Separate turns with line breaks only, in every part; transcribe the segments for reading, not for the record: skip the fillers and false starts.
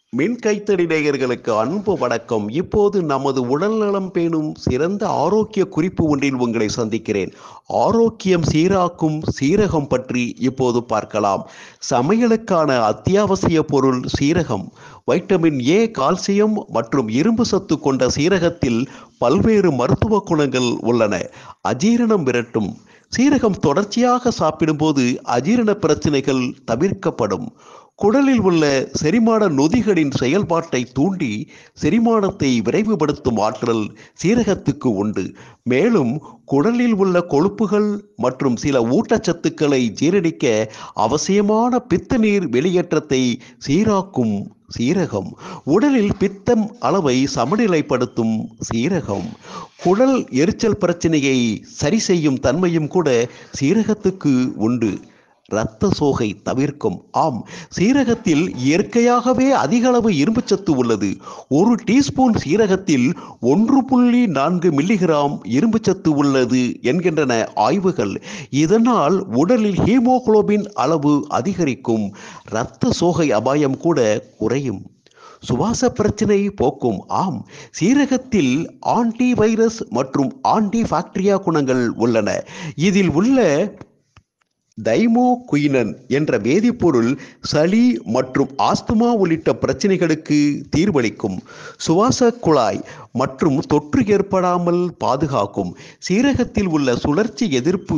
மின் கைத்தறி நேயர்களுக்கு அன்பு வணக்கம். இப்போது நமது உடல்நலம் பேணும் சிறந்த ஆரோக்கிய குறிப்பு ஒன்றில் உங்களை சந்திக்கிறேன். ஆரோக்கியம் சீராக்கும் சீரகம் பற்றி இப்போது பார்க்கலாம். சமையலுக்கான அத்தியாவசிய பொருள் சீரகம். வைட்டமின் ஏ, கால்சியம் மற்றும் இரும்பு சத்து கொண்ட சீரகத்தில் பல்வேறு மருத்துவ குணங்கள் உள்ளன. அஜீரணம் விரட்டும். சீரகம் தொடர்ச்சியாக சாப்பிடும்போது அஜீரண பிரச்சனைகள் தவிர்க்கப்படும். குடலில் உள்ள செரிமான நொதிகளின் செயல்பாட்டை தூண்டி செரிமானத்தை விரைவுபடுத்தும் ஆற்றல் சீரகத்துக்கு உண்டு. மேலும் குடலில் உள்ள கொழுப்புகள் மற்றும் சில ஊட்டச்சத்துக்களை ஜீரணிக்க அவசியமான பித்த நீர் வெளியேற்றத்தை சீராக்கும் சீரகம். உடலில் பித்தம் அளவை சமநிலைப்படுத்தும் சீரகம். குடல் எரிச்சல் பிரச்சனையை சரி செய்யும் தன்மையும் கூட சீரகத்துக்கு உண்டு. இரத்த சோகை தவிர்க்கும். ஆம், சீரகத்தில் இயற்கையாகவே அதிக அளவு இரும்புச்சத்து உள்ளது. ஒரு டீஸ்பூன் சீரகத்தில் 1.4 மில்லிகிராம் இரும்புச்சத்து உள்ளது என்கின்றன ஆய்வுகள். இதனால் உடலில் ஹீமோகுளோபின் அளவு அதிகரிக்கும். இரத்த சோகை அபாயம் கூட குறையும். சுவாச பிரச்சனை போக்கும். ஆம், சீரகத்தில் ஆன்டி வைரஸ் மற்றும் ஆன்டி பாக்டீரியா குணங்கள் உள்ளன. இதில் உள்ள தைமோகுயினன் என்ற வேதிப்பொருள் சளி மற்றும் ஆஸ்துமா உள்ளிட்ட பிரச்சனைகளுக்கு தீர்வளிக்கும். சுவாச குழாய் மற்றும் தொற்று ஏற்படாமல் பாதுகாக்கும். சீரகத்தில் உள்ள சுழற்சி எதிர்ப்பு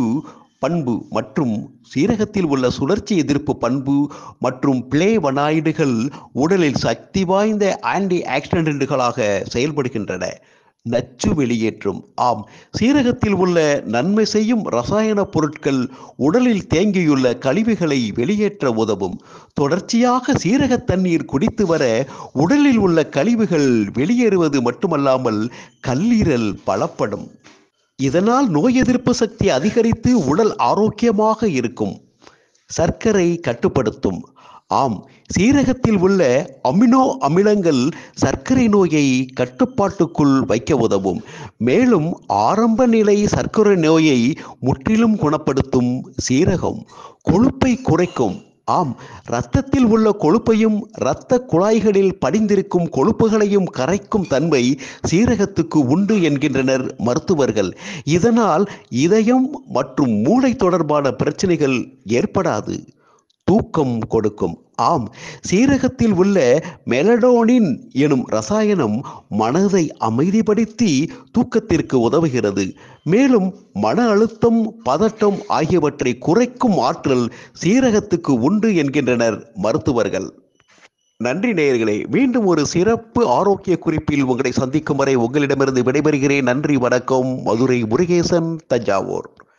பண்பு மற்றும் பிளேவனாய்டுகள் உடலில் சக்தி வாய்ந்த ஆன்டி ஆக்சிடென்ட்களாக செயல்படுகின்றன. நச்சு வெளியேற்றும். ஆம், சீரகத்தில் உள்ள நன்மை செய்யும் ரசாயன பொருட்கள் உடலில் தேங்கியுள்ள கழிவுகளை வெளியேற்ற உதவும். தொடர்ச்சியாக சீரக தண்ணீர் குடித்து வர உடலில் உள்ள கழிவுகள் வெளியேறுவது மட்டுமல்லாமல் கல்லீரல் பலப்படும். இதனால் நோய் எதிர்ப்பு சக்தி அதிகரித்து உடல் ஆரோக்கியமாக இருக்கும். சர்க்கரை கட்டுப்படுத்தும். ஆம், சீரகத்தில் உள்ள அமினோ அமிலங்கள் சர்க்கரை நோயை கட்டுப்பாட்டுக்குள் வைக்க உதவும். மேலும் ஆரம்ப நிலை சர்க்கரை நோயை முற்றிலும் குணப்படுத்தும் சீரகம். கொழுப்பை குறைக்கும். ஆம், இரத்தத்தில் உள்ள கொழுப்பையும் இரத்த குழாய்களில் படிந்திருக்கும் கொழுப்புகளையும் கரைக்கும் தன்மை சீரகத்துக்கு உண்டு என்கின்றனர் மருத்துவர்கள். இதனால் இதயம் மற்றும் மூளை தொடர்பான பிரச்சனைகள் ஏற்படாது. தூக்கம் கொடுக்கும். ஆம், சீரகத்தில் உள்ள மெலடோனின் எனும் ரசாயனம் மனதை அமைதிப்படுத்தி தூக்கத்திற்கு உதவுகிறது. மேலும் மன அழுத்தம், பதட்டம் ஆகியவற்றை குறைக்கும் ஆற்றல் சீரகத்துக்கு உண்டு என்கின்றனர் மருத்துவர்கள். நன்றி நேயர்களே. மீண்டும் ஒரு சிறப்பு ஆரோக்கிய குறிப்பில் உங்களை சந்திக்கும் வரை உங்களிடமிருந்து விடைபெறுகிறேன். நன்றி, வணக்கம். மதுரை முருகேசன், தஞ்சாவூர்.